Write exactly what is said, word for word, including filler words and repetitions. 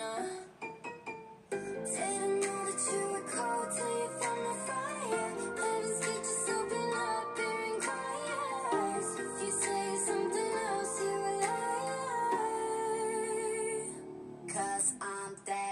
Didn't know that you were cold till you found the fire. Heaven's gate just open up here and quiet. If you say something else, you're a liar. Cause I'm dead.